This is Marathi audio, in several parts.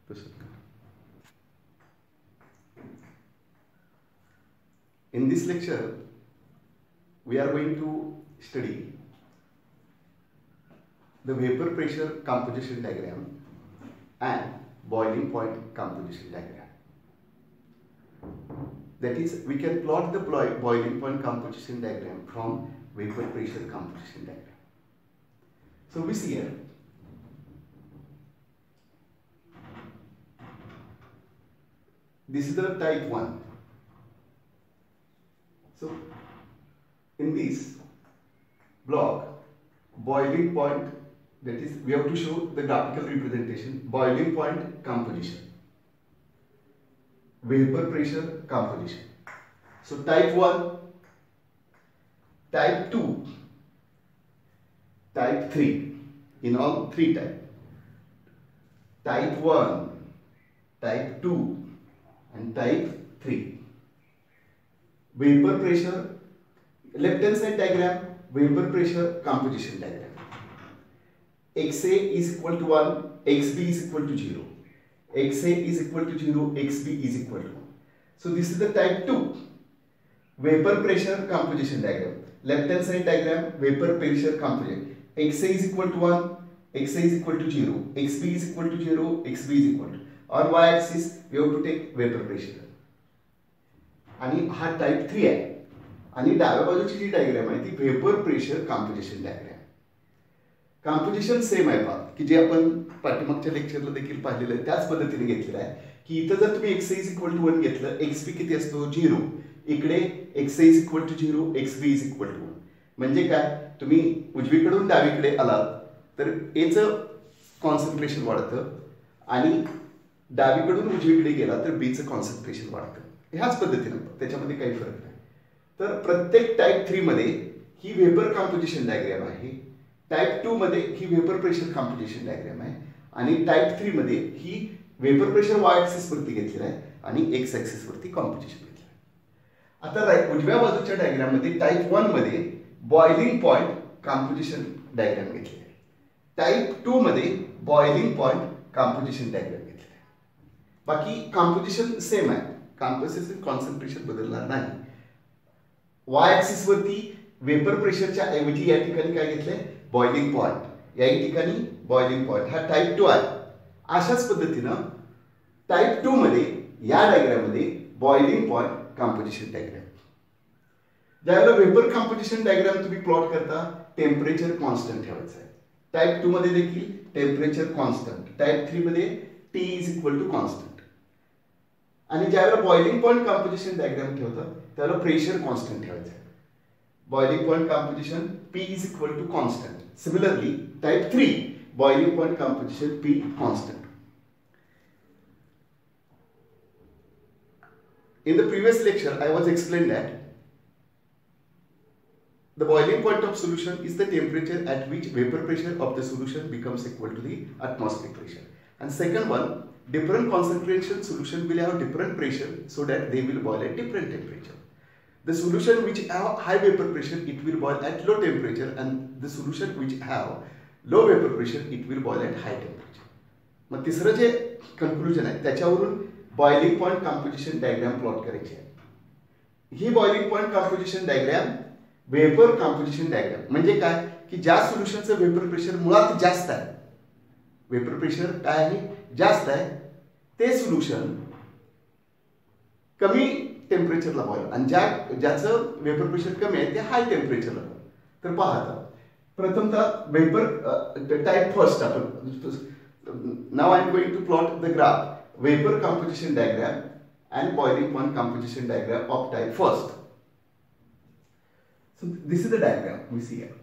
In this lecture, we are going to study the vapor pressure composition diagram and boiling point composition diagram. That is, we can plot the boiling point composition diagram from vapor pressure composition diagram. So we see here, this is the type 1. So in this block, boiling point, that is, we have to show the graphical representation, boiling point composition, vapor pressure composition. So type 1, type 2, type 3, in all 3 types. Type 1, type 2 and type 3. Vapor pressure, left hand side diagram, vapor pressure composition diagram. XA is equal to 1, XB is equal to 0. XA is equal to 0, XB is equal to 1. So this is the type 2. Vapor pressure composition diagram. Left hand side diagram, vapor pressure composition. XA is equal to 1, XA is equal to 0, XB is equal to 0, XB is equal to. On y-axis, we have to take vapor pressure. आणि हा टाइप 3 आहे आणि डाव्या बाजूची जी डायग्राम आहे ती vapour pressure composition diagram. Composition same आहे पहा की जे आपण पाठीमागच्या लेक्चरला देखील पाहिलेलं आहे त्याच पद्धतीने घेतलेलं आहे की इथं जर तुम्ही x इज इक्वल टू 1 घेतलं, xp किती असतो 0, इकडे x is equal to 0, xb is equal to 1. म्हणजे काय, तुम्ही उजवीकडून डावीकडे आलात तर a चं कॉन्सन्ट्रेशन वाढतं आणि डावीकडून उजवीकडे गेला तर b चं कॉन्सन्ट्रेशन वाढतं. ह्याच पद्धतीने त्याच्यामध्ये काही फरक नाही. तर प्रत्येक टाइप 3 मध्ये ही वेपर कंपोजिशन डायग्राम आहे, टाइप 2 मध्ये ही वेपर प्रेशर कंपोजिशन डायग्राम आहे आणि टाइप 3 मध्ये ही वेपर प्रेशर वाय ऍक्सिस वरती घेतलेला आहे आणि एक्स ऍक्सिस वरती कंपोजिशन घेतलेलं आहे. आता उजव्या बाजूच्या डायग्राम मध्ये टाइप 1 मध्ये बॉइलिंग पॉइंट कंपोजिशन डायग्राम घेतलेला आहे, टाइप 2 मध्ये बॉइलिंग पॉइंट कंपोजिशन डायग्राम घेतलेला आहे. बाकी कंपोजिशन सेम आहे, कंपोजिशन कॉन्सन्ट्रेशन बदलणार नाही. वाय ऍक्सिस वरती वेपर प्रेशरच्या ऐवजी या ठिकाणी काय घेतलंय, बॉइलिंग पॉइंट, या ठिकाणी बॉइलिंग पॉइंट, हा टाइप 2 आहे. अशाच पद्धतीनं टाइप 2 मध्ये या डायग्राम मध्ये बॉइलिंग पॉइंट कंपोजिशन डायग्राम. ज्यावेळेला वेपर कंपोजिशन डायग्राम तुम्ही प्लॉट करता टेम्परेचर कॉन्स्टंट ठेवायचं आहे. टाइप 2 मध्ये देखील टेम्परेचर कॉन्स्टंट, टाइप 3 मध्ये T is equal to constant. आणि ज्यावेळेला बॉइलिंग पॉइंट कंपोजिशन डायग्राम ठेवतात त्यावेळेला प्रेशर कॉन्स्टंट ठेवायचं आहे. Boiling point composition P is equal to constant. Similarly type 3 boiling point composition P constant. In the previous lecture, I was explained that the boiling point of solution is the temperature at which vapor pressure of the solution becomes equal to the atmospheric pressure. And second one, different concentration solution will have different pressure so that they will boil at different temperature. The solution which have high vapor pressure, it will boil at low temperature, and the solution which have low vapor pressure, it will boil at high temperature. मग तिसरं जे कन्क्लुजन आहे त्याच्यावरून boiling point composition diagram plot करायची आहे. ही boiling point composition diagram vapour composition diagram म्हणजे काय की ज्या सोल्युशनचं वेपर प्रेशर मुळात जास्त आहे, वेपर प्रेशर काय आहे जास्त आहे, ते सोल्युशन कमी टेम्परेचरला बॉईल आणि ज्याचं वेपर प्रेशर कमी आहे ते हाय टेम्परेचरला बॉईल. तर पाहता प्रथमतः वेपर टाइप फर्स्ट आपण now I am going to plot the graph vapour composition diagram and boiling point composition diagram of type first. So this is the diagram we see here.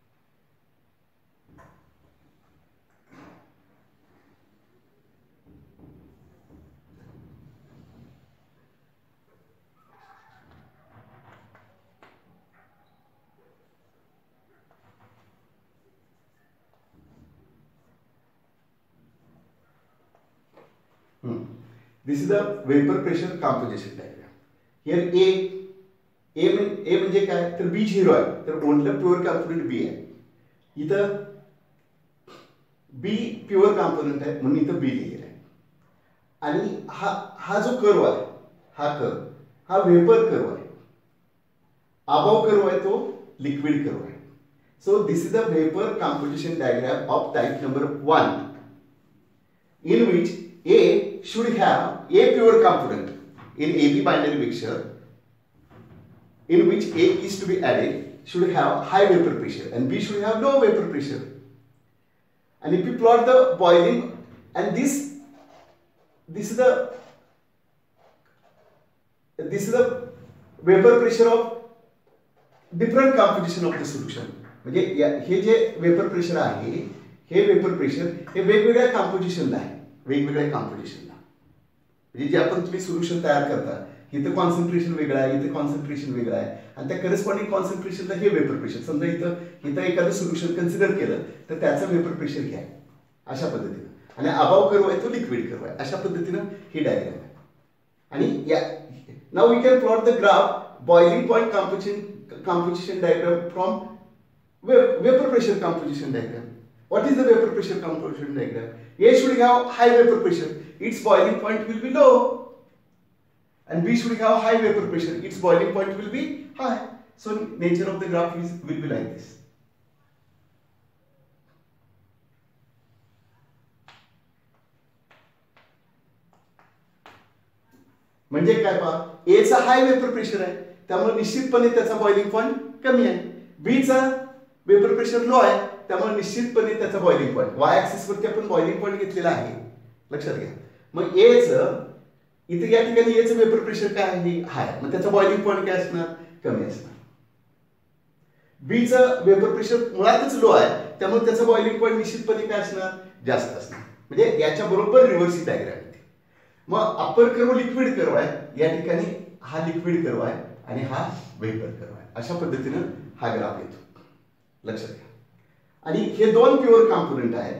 This is the vapor pressure composition diagram. Here A म्हणजे काय तर B 0 आहे तर ओनली प्युअर कंपोनेंट B आहे. इथं B प्युअर कंपोनेंट आहे म्हणून इथं B लिहिलेलं आहे. आणि हा हा जो कर्व आहे, हा वेपर कर्व आहे. अबाव कर्व आहे तो लिक्विड कर्व आहे. So this is the vapour composition diagram of type number 1 in which A should have a pure component in AB binary mixture in which A is to be added should have high vapor pressure and B should have low vapor pressure. And if we plot the boiling, and this is the vapor pressure of different composition of the solution. म्हणजे हे जे वेपर प्रेशर आहे, हे वेपर प्रेशर हे वेगवेगळ्या कॉम्पोजिशनला आहे, वेगवेगळ्या कॉम्पोजिशनला. म्हणजे जे आपण तुम्ही सोल्युशन तयार करता, इथं कॉन्सन्ट्रेशन वेगळं आहे, इथं कॉन्सन्ट्रेशन वेगळं आहे, आणि त्या करस्पॉन्डिंग कॉन्सन्ट्रेशनला हे वेपर प्रेशर. समजा इथं एखादं सोल्युशन कन्सिडर केलं तर त्याचं वेपर प्रेशर घ्या अशा पद्धतीनं, आणि अबाव कर्व आहे तो लिक्विड कर्व आहे. अशा पद्धतीनं ही डायग्राम आहे. आणि now we can plot the graph boiling point composition diagram from vapor pressure composition diagram. What is the vapor pressure composition diagram? A should have high vapor pressure, its boiling point will be low, and B should have high vapor pressure, its boiling point will be high. So nature of the graph will be like this. म्हणजे काय पहा, A चा हाय वेपर प्रेशर आहे, त्यामुळे निश्चितपणे त्याचा बॉइलिंग पॉइंट कमी आहे. बी चा वेपर प्रेशर लो आहे, त्यामुळे निश्चितपणे त्याचा बॉइलिंग पॉइंट, वाय ऍक्सिस वरती आपण बॉइलिंग पॉइंट घेतलेला आहे, लक्षात घ्या. मग ए चं इथे या ठिकाणी ए चं वेपर प्रेशर काय आहे, हाय, मग त्याचा बॉइलिंग पॉइंट काय असणार, कमी असणार. बी चं वेपर प्रेशर मुळातच लो आहे, त्यामुळे त्याचा बॉइलिंग पॉइंट निश्चितपणे काय असणार, जास्त असणार. म्हणजे याच्या बरोबर रिव्हर्स डायग्राम येते. मग अप्पर कर्व लिक्विड कर्व आहे, या ठिकाणी हा लिक्विड कर्व आहे आणि हा वेपर कर्व आहे. अशा पद्धतीनं हा ग्राफ येतो, लक्षात घ्या. आणि हे दोन प्युअर कॉम्पोनंट आहेत,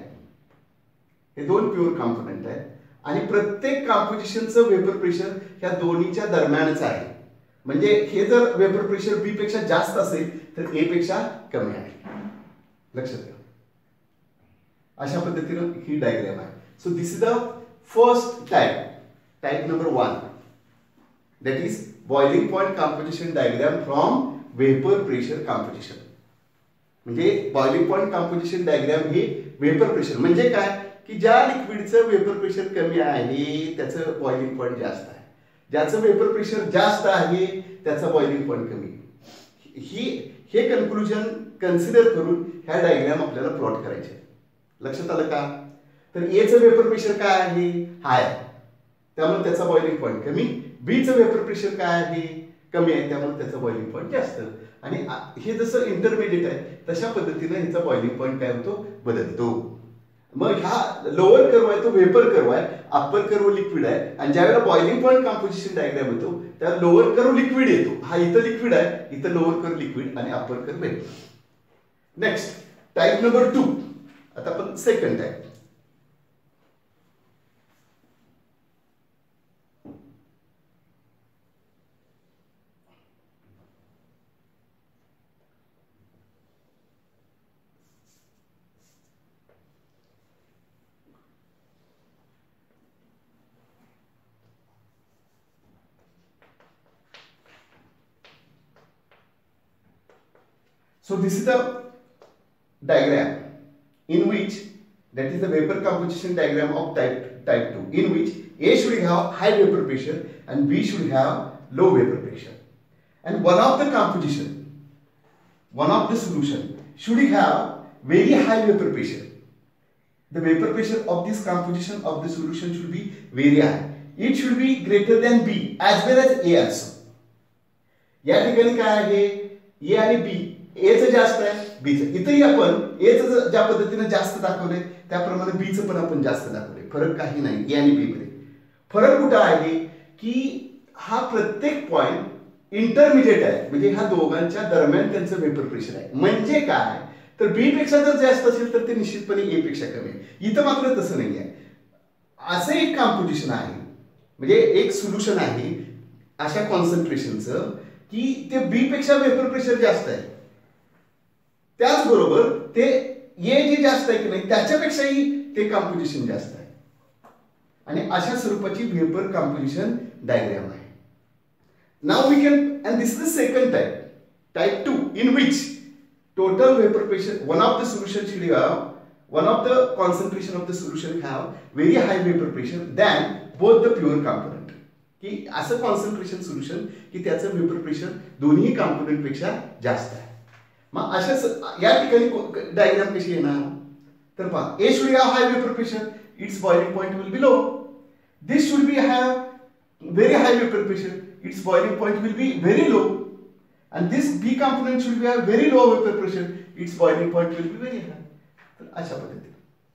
आणि प्रत्येक कॉम्पोजिशनचं वेपर प्रेशर ह्या दोन्हीच्या दरम्यानच आहे. म्हणजे हे जर वेपर प्रेशर बी पेक्षा जास्त असेल तर ए पेक्षा कमी आहे, लक्षात घ्या. अशा पद्धतीनं ही डायग्राम आहे. So this is the first type number 1, that is boiling point composition diagram from vapor pressure composition. म्हणजे बॉइलिंग पॉइंट कॉम्पोजिशन डायग्राम हे वेपर प्रेशर म्हणजे काय की ज्या लिक्विडचं वेपर प्रेशर कमी आहे त्याचं बॉइलिंग पॉइंट जास्त आहे, ज्याचं वेपर प्रेशर जास्त आहे त्याचा बॉइलिंग पॉइंट कमी. हे कन्क्लुजन कन्सिडर करून ह्या डायग्राम आपल्याला प्लॉट करायचे. लक्षात आलं का? तर ए चं वेपर प्रेशर काय आहे, हाय, त्यामुळे त्याचा बॉइलिंग पॉइंट कमी. बी चं वेपर प्रेशर काय आहे, कमी आहे, त्यामुळे त्याचा बॉइलिंग पॉइंट जास्त. आणि हे जसं इंटरमिडिएट आहे तशा पद्धतीने ह्याचा बॉइलिंग पॉइंट काय होतो, बदलतो. मग हा लोअर कर्व आहे तो वेपर कर्व आहे, अप्पर कर्व लिक्विड आहे, आणि ज्यावेळेला बॉइलिंग पॉइंट कॉम्पोजिशन डायग्राम येतो त्या लोअर कर्व लिक्विड येतो. हा इथं लिक्विड आहे, इथं लोअर कर्व लिक्विड आणि upper curve vapour. Next type number 2. आता आपण second type. So this is the diagram in which, that is the vapor composition diagram of type 2, in which A should have high vapor pressure and B should have low vapor pressure, and one of the solution should have very high vapor pressure. The vapor pressure of this composition of the solution should be very high. It should be greater than B as well as A also. या ठिकाणी काय आहे, A आणि B, A चं जास्त आहे, B चं. इथेही आपण A चं ज्या पद्धतीने जास्त दाखवले त्याप्रमाणे B चं पण आपण जास्त दाखवले. फरक काही नाही A आणि B मध्ये. फरक कुठं आहे की हा प्रत्येक पॉइंट इंटरमिडिएट आहे, म्हणजे ह्या दोघांच्या दरम्यान त्यांचं वेपर प्रेशर आहे. म्हणजे काय तर बी पेक्षा जर जास्त असेल तर ते निश्चितपणे ए पेक्षा कमी आहे. इथं मात्र तसं नाही आहे. असं एक कॉम्पोजिशन आहे, म्हणजे एक सोल्युशन आहे अशा कॉन्सन्ट्रेशनचं की ते बी पेक्षा वेपर प्रेशर जास्त आहे, त्याचबरोबर ते ए जे जास्त आहे की नाही त्याच्यापेक्षाही ते कॉम्पोजिशन जास्त आहे. आणि अशा स्वरूपाची वेपर कंपोजिशन डायग्राम आहे. Now we can and this is the second type 2 in which total vapor pressure, one of the solution should have, one of the concentration of the solution have very high vapor pressure than both the pure component. की असं कॉन्सन्ट्रेशन सोल्युशन की त्याचं वेपर प्रेशर दोन्ही कंपोनेंट पेक्षा जास्त आहे. मग अशा या ठिकाणी डायग्राम कशी येणार तर पहा, A should have high vapour pressure, its boiling point will be low. This should be have very high vapour pressure, its boiling point will be very low. And this B component should have very low vapor pressure, its boiling point will be very high. तर अशा पद्धतीने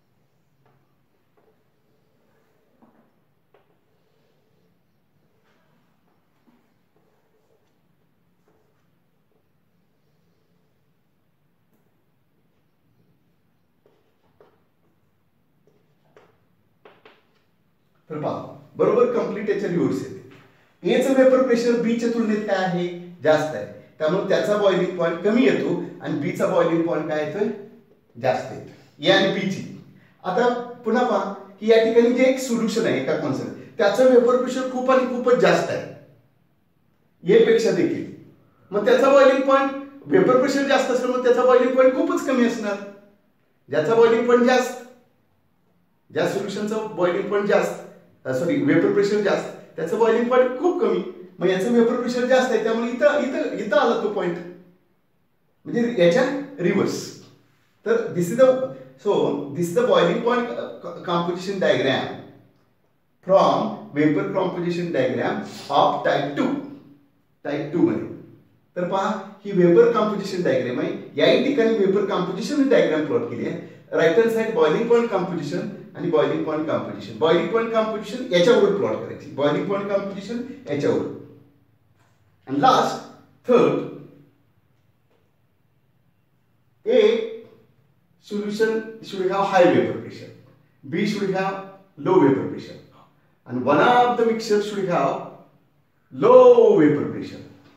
तर पहा बरोबर कंप्लीट याच्या रिव्हर्स येते. ए चं वेपर प्रेशर बी च्या तुलनेत काय आहे, जास्त आहे, त्यामुळे त्याचा बॉइलिंग पॉइंट कमी येतो आणि बी चा बॉइलिंग पॉइंट काय येतोय, जास्त येतो. ए आणि बी ची आता पुन्हा पहा की या ठिकाणी जे एक सोल्युशन आहे एका कॉन्सेप्ट त्याचं वेपर प्रेशर खूप आणि खूपच जास्त आहे ए पेक्षा देखील. मग त्याचा बॉइलिंग पॉइंट वेपर प्रेशर जास्त असल्यामुळे त्याचा बॉइलिंग पॉइंट खूपच कमी असणार. ज्याचा बॉइलिंग पॉइंट जास्त, ज्या सोल्युशनचा बॉइलिंग पॉइंट जास्त सॉरी वेपर प्रेशर जास्त त्याचं बॉइलिंग पॉइंट खूप कमी. मग याचं वेपर प्रेशर जास्त आहे त्यामुळे इथं आला तो पॉइंट म्हणजे याच्या रिव्हर्स. तर this is the boiling point composition diagram from vapour composition diagram of type 2 मध्ये. तर पहा ही वेपर कंपोजिशन डायग्राम आहे. याही ठिकाणी वेपर कंपोजिशन डायग्राम प्लॉट केली आहे. Right hand side boiling point composition आणि boiling point composition. Boiling point composition याच्यावर प्लॉट करायची, बॉइलिंग पॉइंट कंपोजिशन याच्यावर. And last, third, A solution should have high vapor pressure, B should have low vapor pressure, and one of the mixture should have low vapor pressure.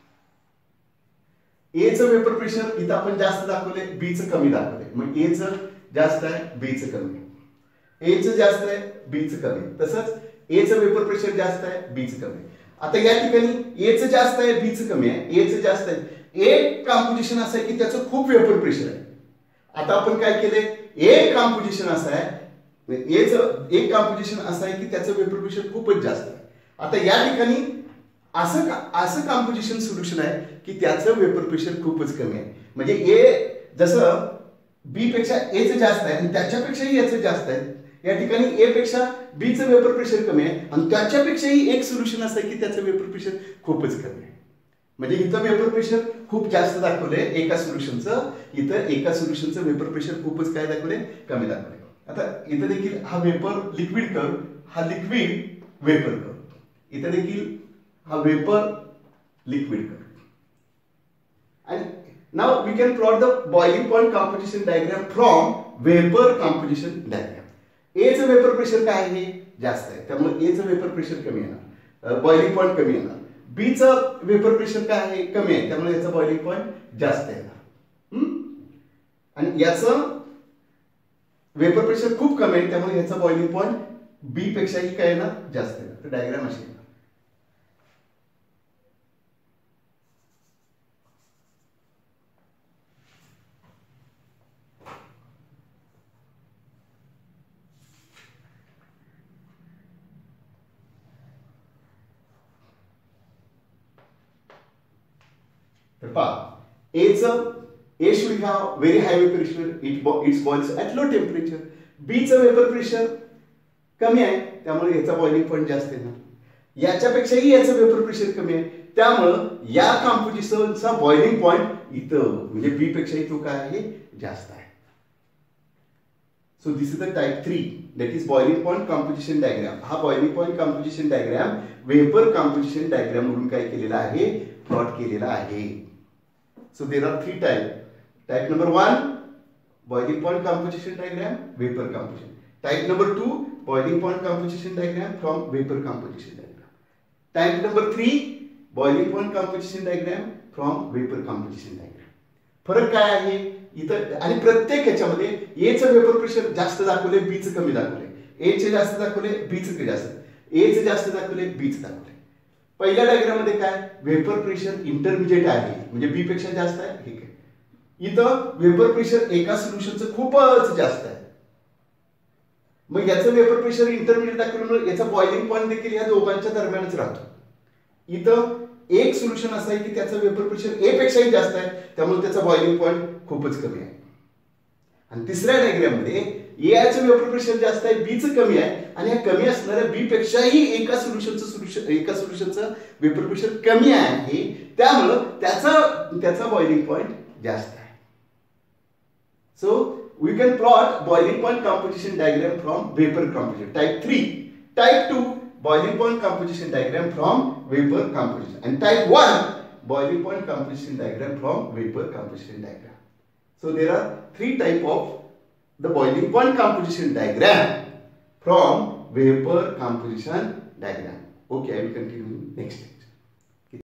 A चं वेपर प्रेशर इथं आपण जास्त दाखवले, B चं कमी दाखवले. मग A चं जास्त आहे, B चं कमी आहे. A चं जास्त आहे, B चं कमी आहे. तसंच A चं वेपर प्रेशर जास्त आहे, B चं कमी आहे. आता या ठिकाणी ए चं जास्त आहे, बी चं कमी आहे. ए चं जास्त आहे, एक कंपोजिशन असं आहे की त्याचं खूप वेपर प्रेशर आहे. आता आपण काय केले, एक कंपोजिशन असं आहे, ए चं एक कंपोजिशन असं आहे की त्याचं वेपर प्रेशर खूपच जास्त आहे. आता या ठिकाणी असं कंपोजिशन सोल्युशन आहे की त्याचं वेपर प्रेशर खूपच कमी आहे. म्हणजे ए जसं बी पेक्षा ए चं जास्त आहे आणि त्याच्यापेक्षाही याचं जास्त आहे. या ठिकाणी ए पेक्षा बी चं वेपर प्रेशर कमी आहे आणि त्याच्यापेक्षाही एक सोल्युशन असं आहे की त्याचं वेपर प्रेशर खूपच कमी आहे. म्हणजे इथं वेपर प्रेशर खूप जास्त दाखवले एका सोल्युशनचं, इथं एका सोल्युशनचं वेपर प्रेशर खूपच काय दाखवले, कमी दाखवले. आता इथं देखील हा वेपर लिक्विड कर्व, हा लिक्विड वेपर कर्व, इथं देखील हा वेपर लिक्विड कर्व. आणि now we can plot the boiling point composition diagram from vapour composition diagram. A चं वेपर प्रेशर काय आहे, जास्त आहे, त्यामुळे ए चं वेपर प्रेशर कमी येणार, बॉइलिंग पॉइंट कमी येणार. बी चं वेपर प्रेशर काय आहे, कमी आहे, त्यामुळे याचं बॉइलिंग पॉइंट जास्त येणार. आणि याचं वेपर प्रेशर खूप कमी आहे त्यामुळे याचं बॉइलिंग पॉइंट बी पेक्षाही काय येणार, जास्त येणार. तर डायग्राम अशी येणार. A should have very high vapor pressure, it boils at low temperature. B चं वेपर प्रेशर कमी आहे त्यामुळे याचा बॉइलिंग पॉइंट जास्त येणार. याच्यापेक्षाही याचं वेपर प्रेशर कमी आहे त्यामुळं या कंपोजिशनचा बॉइलिंग पॉइंट इथं म्हणजे बी पेक्षाही तो काय आहे, जास्त आहे. So this is the type 3 that is boiling point composition diagram. हा boiling point composition diagram vapour composition diagram म्हणून काय केलेला आहे, प्लॉट केलेला आहे. So there are 3 types. Type number 1, boiling point composition diagram, vapor composition. Type number 2, boiling point composition diagram from vapor composition diagram. Type number 3, boiling point composition diagram from vapor composition diagram. फरक काय आहे इथं, आणि प्रत्येक ह्याच्यामध्ये ए चं वेपर प्रेशर जास्त दाखवले, बी चं कमी दाखवले. ए चे जास्त दाखवले, बी चे जास्त, ए चे जास्त दाखवले, बी चे दाखवले. पहिल्या डायग्राम मध्ये काय वेपर प्रेशर इंटरमिजिएट आहे म्हणजे बी पेक्षा जास्त आहे, ठीक आहे. इथं वेपर प्रेशर एका सोल्युशनचं खूपच जास्त आहे, मग याचं वेपर प्रेशर इंटरमिजिएट दाखवल्यामुळे याचा बॉइलिंग पॉईंट देखील या दोघांच्या दरम्यानच राहतो. इथं एक सोल्युशन असं आहे की त्याचं वेपर प्रेशर ए पेक्षाही जास्त आहे, त्यामुळे त्याचा बॉइलिंग पॉईंट खूपच कमी आहे. आणि तिसऱ्या डायग्राम मध्ये एचं वेपर प्रेशर जास्त आहे, बी चं कमी आहे, आणि या कमी असणाऱ्या बी पेक्षाही एका सोल्युशनचं वेपर प्रेशर कमी आहे, त्यामुळे त्याचा बॉइलिंग पॉईंट जास्त आहे. So we can plot boiling point composition diagram from vapor composition. Type 3. Type 2 boiling point composition diagram from vapor composition. And type 1 boiling point composition diagram from vapor composition diagram. So there are 3 type of the boiling point composition diagram from vapor composition diagram. Okay, I will continue next.